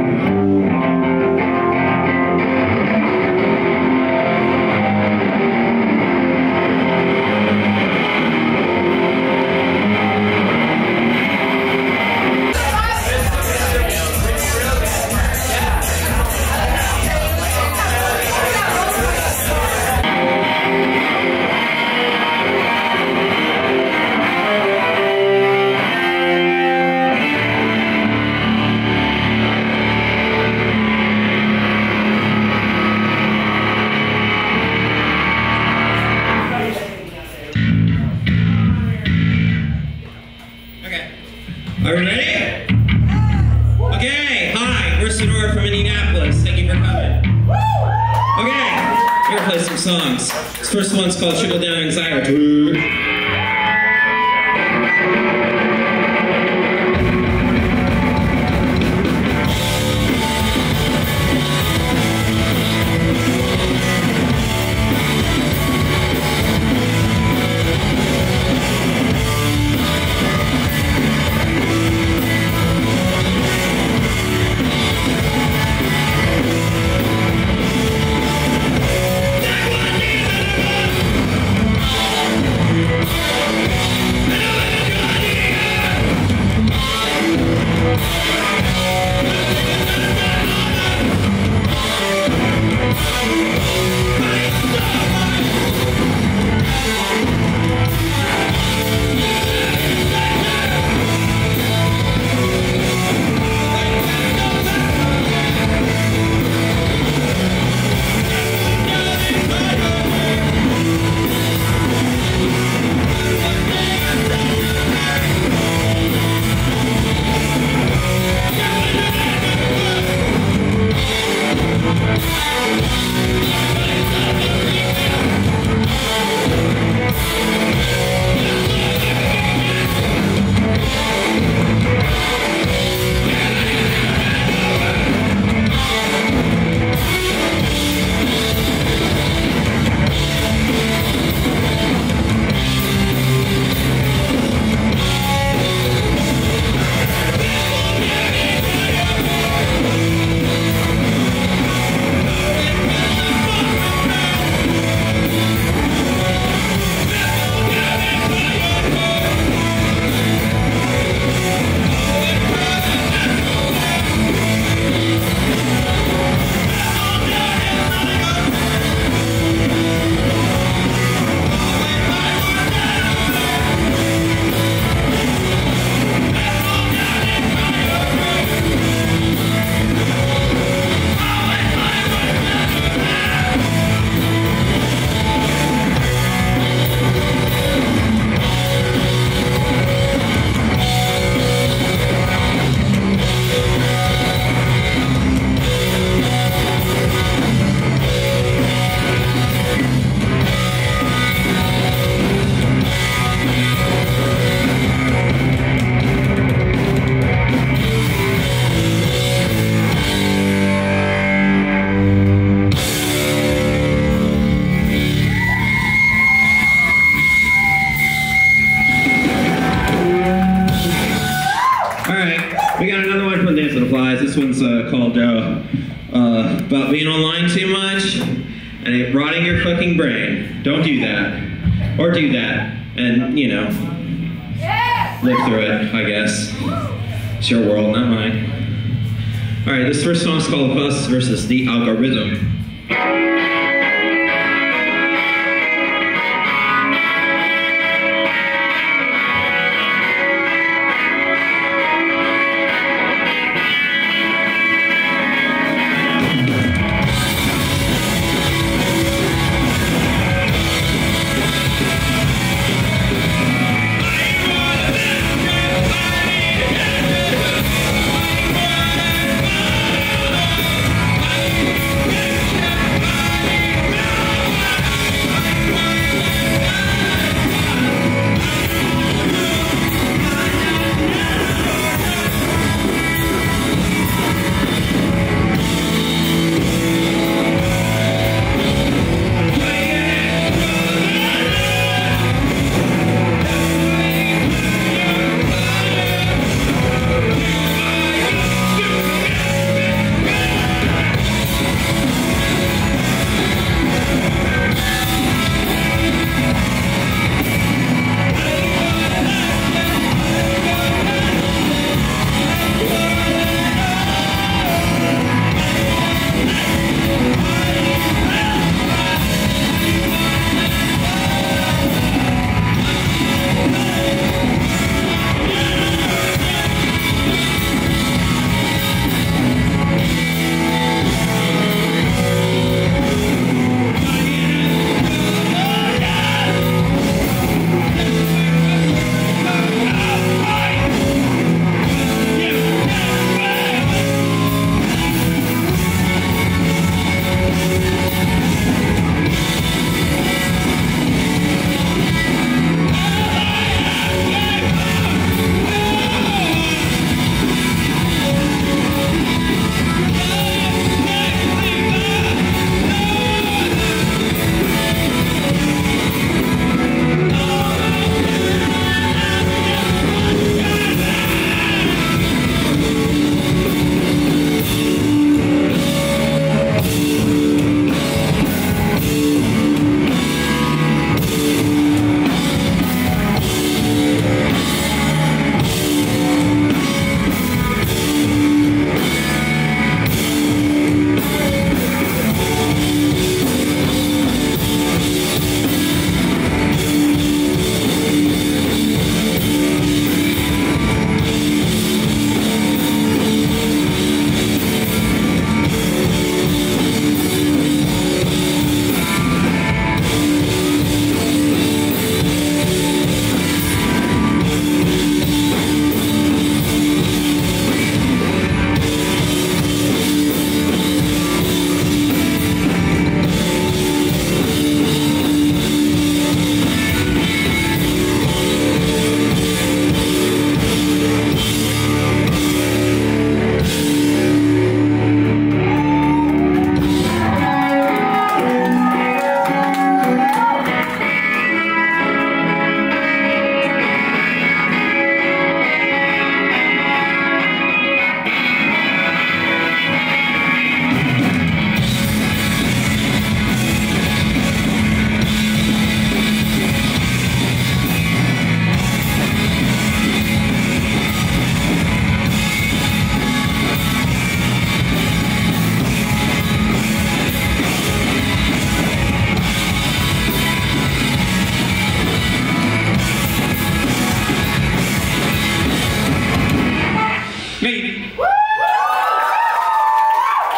Are we ready? Okay, hi, we're SONORA from Indianapolis. Thank you for coming. Okay, we're gonna play some songs. This first one's called Trickle Down Anxiety. This one's called about being online too much and it rotting your fucking brain. Don't do that. Or do that. And, you know, live through it, I guess. It's your world, not mine. Alright, this first song's called Us versus the Algorithm.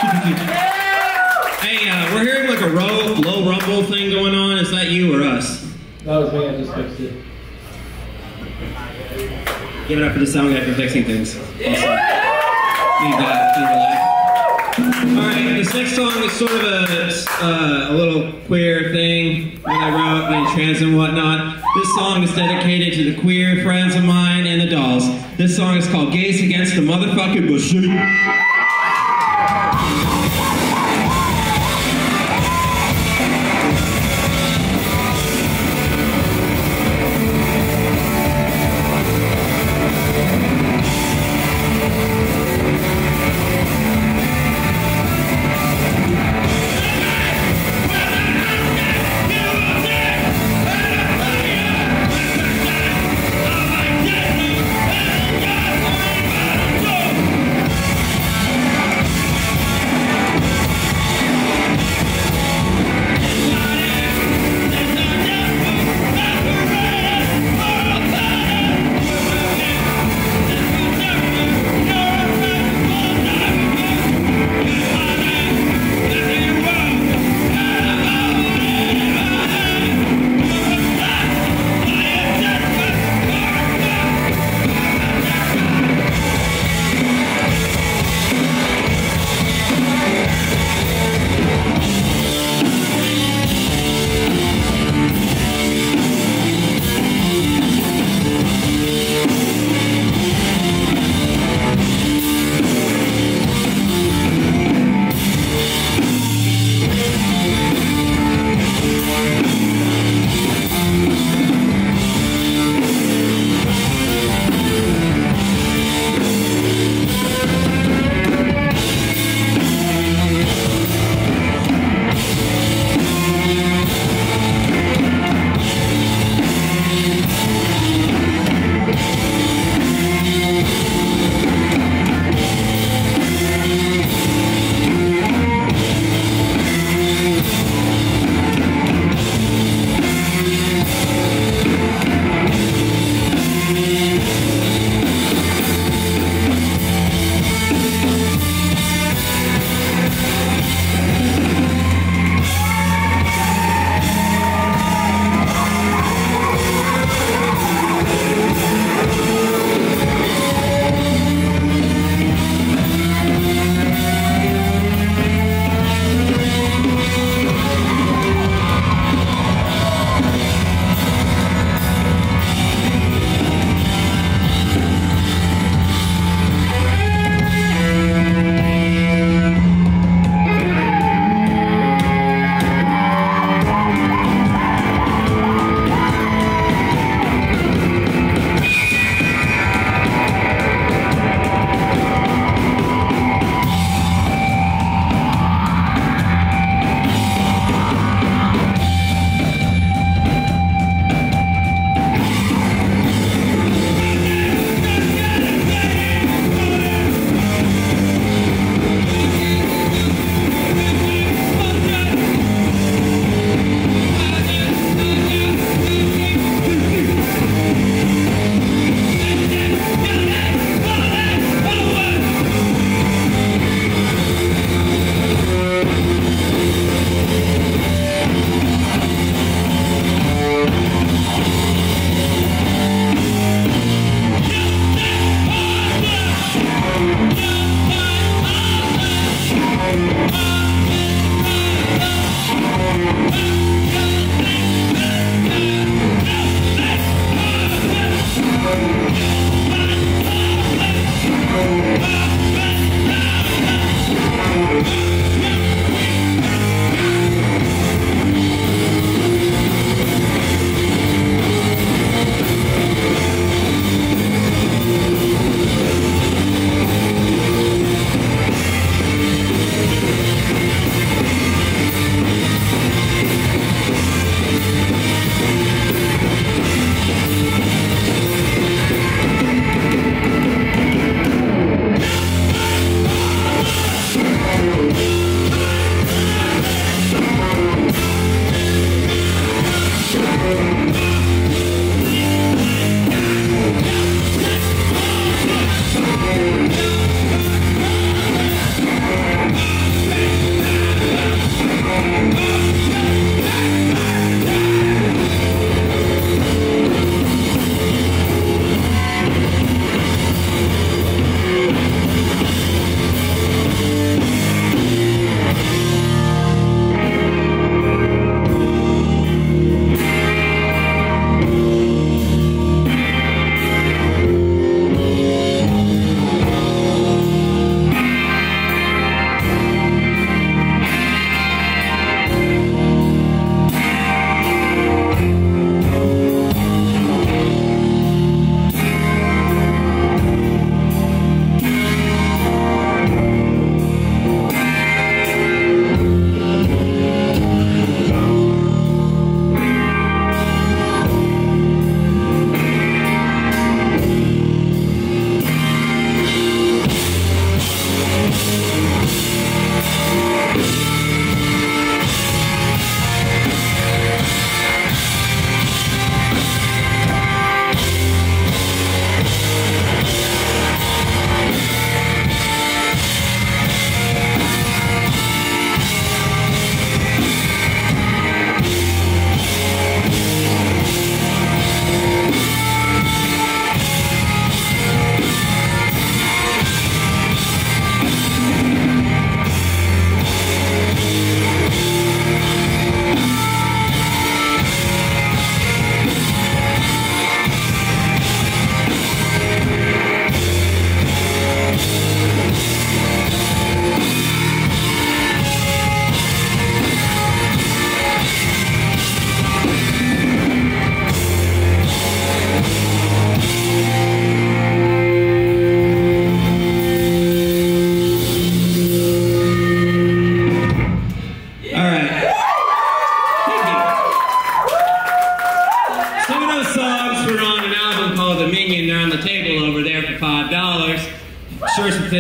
Hey, we're hearing like a low rumble thing going on. Is that you or us? That was me, I just fixed it. Give it up for the sound guy for fixing things. Awesome. Need that in your life. Alright, this next song is sort of a little queer thing that I wrote, being trans and whatnot. This song is dedicated to the queer friends of mine and the dolls. This song is called Gays Against the Motherfucking Machine.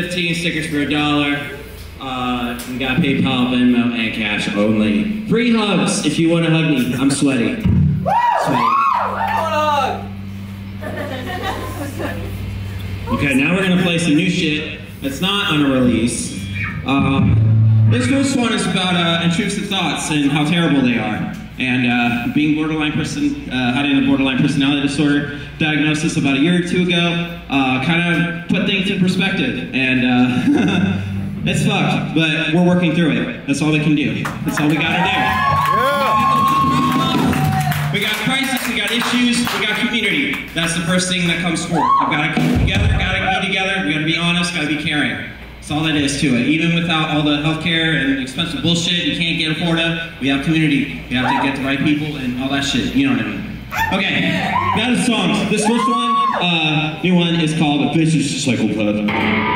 15, stickers for $1. We got PayPal, Venmo, and cash only. Free hugs if you want to hug me. I'm sweaty. Okay, now we're gonna play some new shit that's not on a release. This first one is about intrusive thoughts and how terrible they are. And being having a borderline personality disorder diagnosis about a year or two ago, kind of put things in perspective. And it's fucked, but we're working through it. That's all we can do. That's all we gotta do. We got crisis, we got issues, we got community. That's the first thing that comes forth. We've gotta keep together, gotta be together, we gotta be honest, gotta be caring. That's all that is to it. Even without all the healthcare and expensive bullshit you can't afford it, we have community. We have to get the right people and all that shit. You know what I mean? Okay, that is songs. This first one, new one, is called A Vicious Psychopath.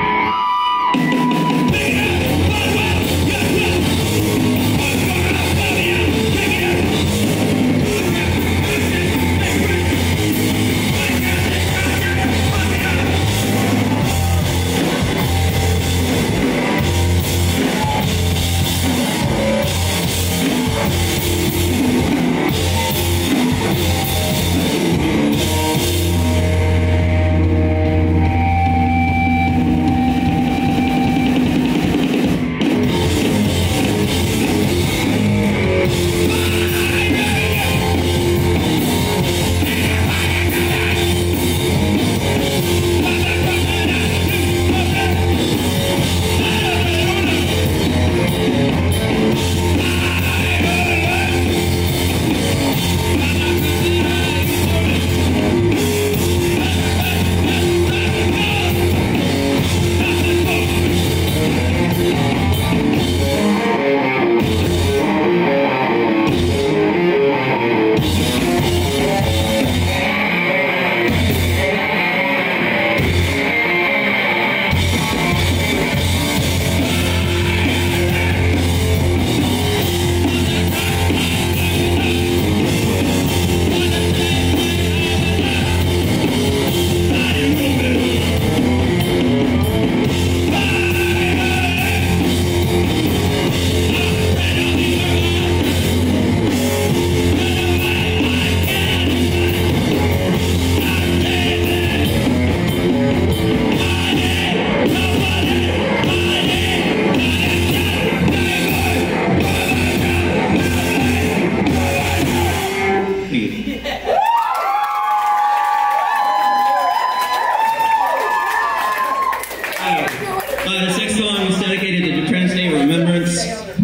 This next song is dedicated to the Trans Day Remembrance,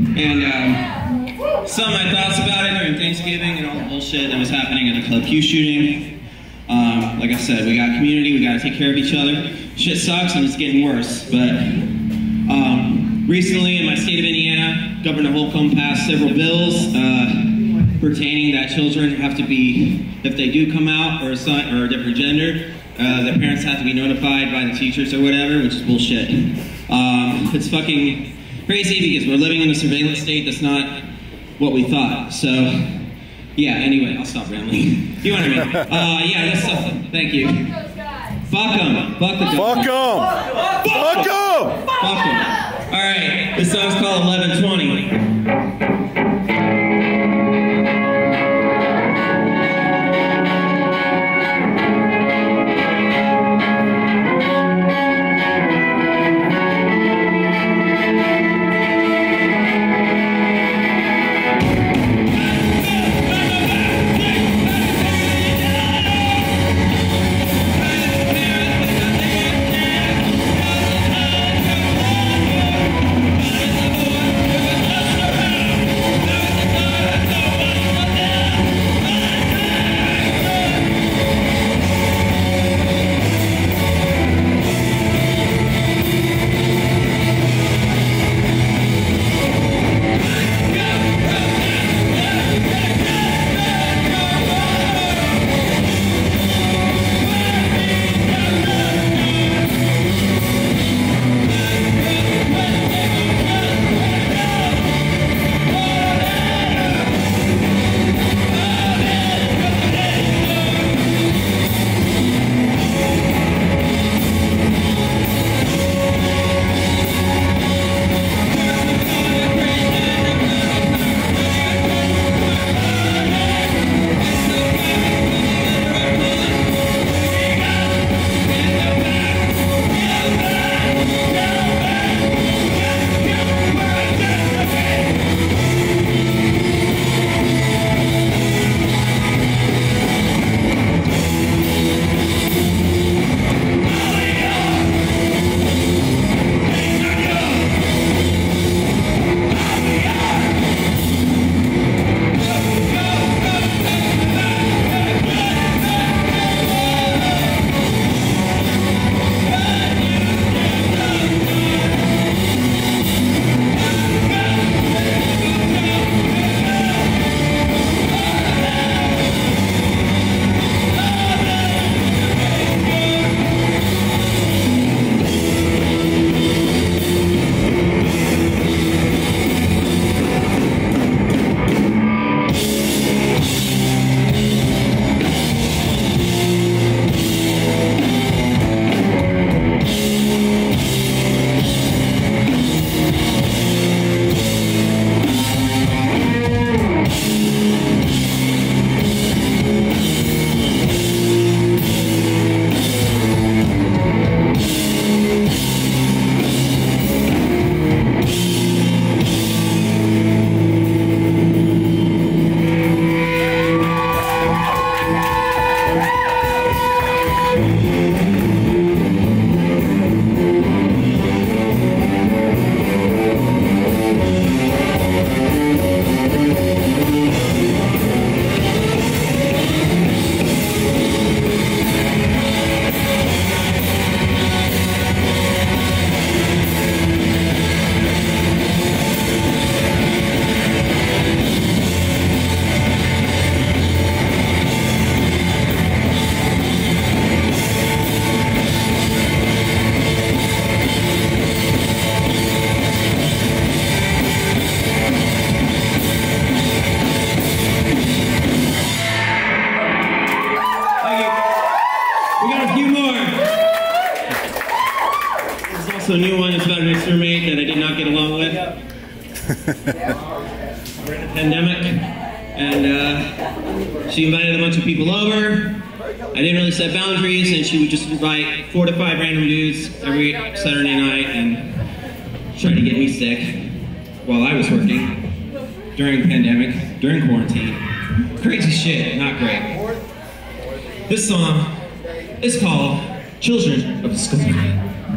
and some of my thoughts about it during Thanksgiving and all the bullshit that was happening at the Club Q shooting. Like I said, we got community, we gotta take care of each other. Shit sucks and it's getting worse, but recently in my state of Indiana, Governor Holcomb passed several bills pertaining that children have to be, if they do come out or a different gender, their parents have to be notified by the teachers or whatever, which is bullshit. It's fucking crazy because we're living in a surveillance state that's not what we thought. So, yeah, anyway, I'll stop rambling. You know what I mean? Yeah, that's something. Thank you. Fuck them. Fuck the Fuck them. Fuck them. Fuck them. All right, this song's called 1120. my next roommate that I did not get along with. We're in a pandemic, and she invited a bunch of people over. I didn't really set boundaries, and she would just invite 4 to 5 random dudes every Saturday night and try to get me sick while I was working during the pandemic, during quarantine. Crazy shit, not great. This song is called Children of Skullduggery.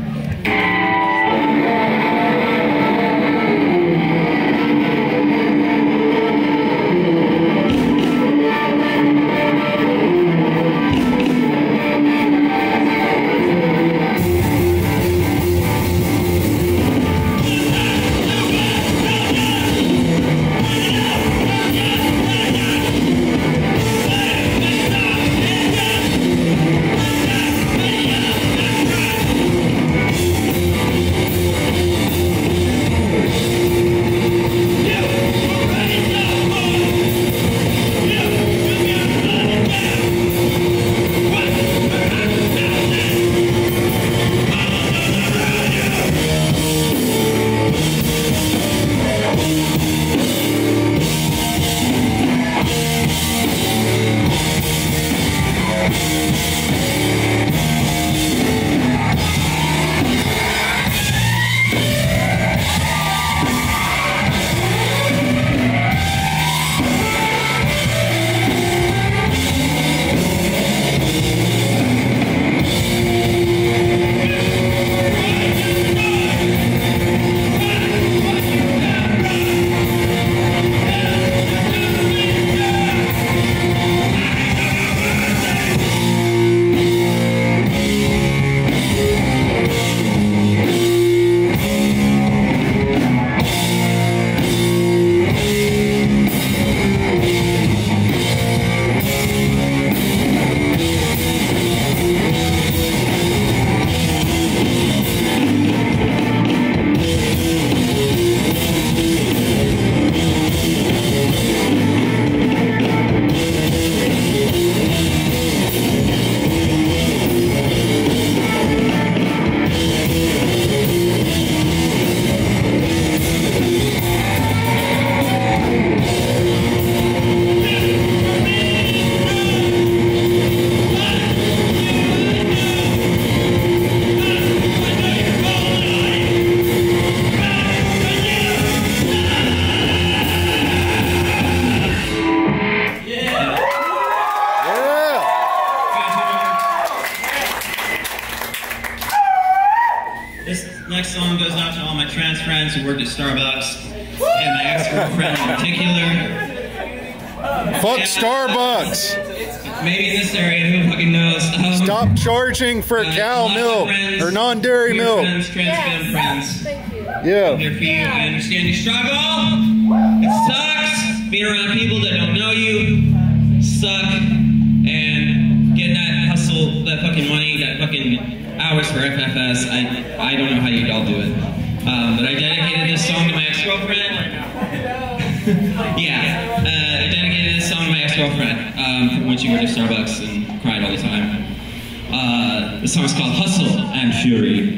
Worked at Starbucks, and my ex-girlfriend in particular. Fuck Starbucks! Maybe in this area, who fucking knows? Stop charging for cow milk or non-dairy milk. Friends, trans femme friends. Yeah. I'm here for you. I understand your struggle. It sucks being around people that don't know you. Suck. And getting that hustle, that fucking money, that fucking hours for FFS. I don't know how you all do it. But I dedicated this song to my ex-girlfriend. Yeah, I dedicated this song to my ex-girlfriend when she worked at Starbucks and cried all the time. The song's called Hustle and Fury.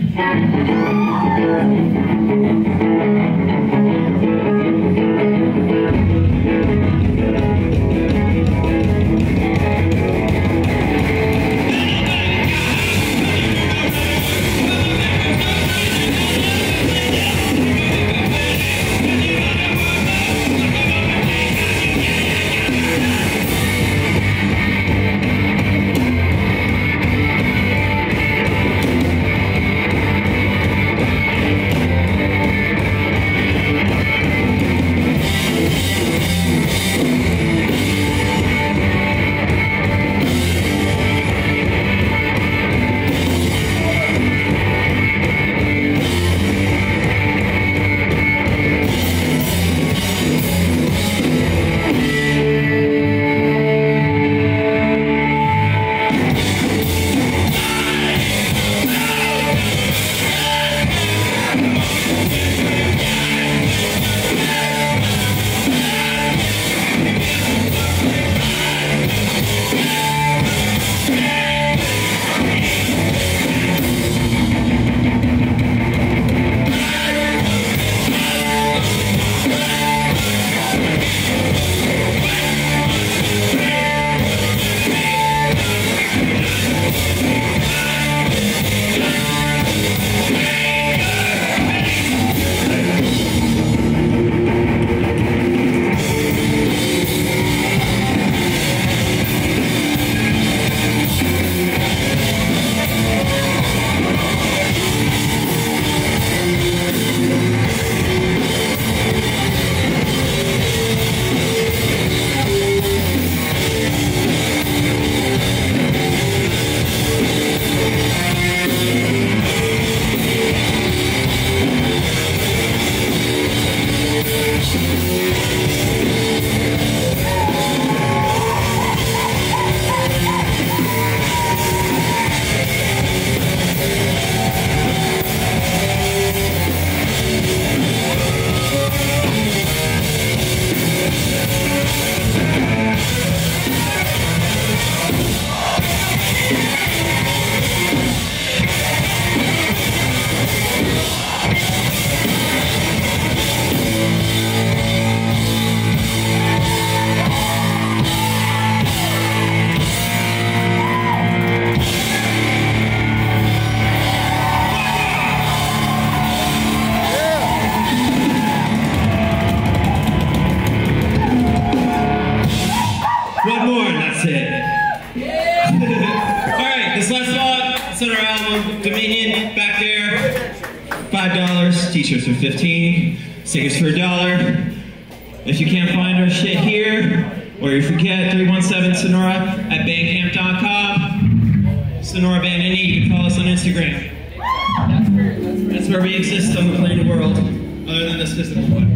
t-shirts for 15, stickers for $1. If you can't find our shit here, or you forget 317 Sonora at bandcamp.com, Sonora Band NE, you can follow us on Instagram. That's where we exist on the planet world, other than this physical one.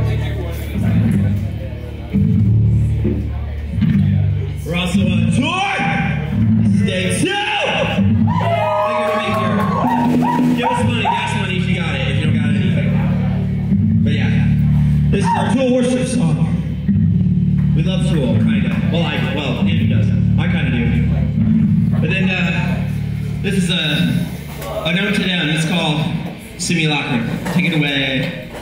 We're also on tour! This is day 2! Give us money, gas money if you got it, if you don't got anything. But yeah, this is our Tool worship song. We love Tool, kinda. Well, Andrew does. I kinda do. But then, this is a note to them. It's called Simulacrum. Take it away.